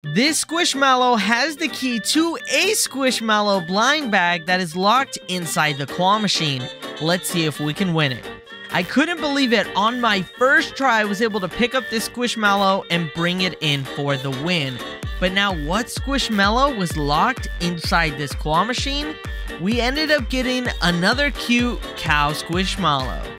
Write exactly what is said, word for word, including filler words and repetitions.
This Squishmallow has the key to a Squishmallow blind bag that is locked inside the claw machine. Let's see if we can win it. I couldn't believe it. On my first try, I was able to pick up this Squishmallow and bring it in for the win. But now, what Squishmallow was locked inside this claw machine? We ended up getting another cute cow Squishmallow.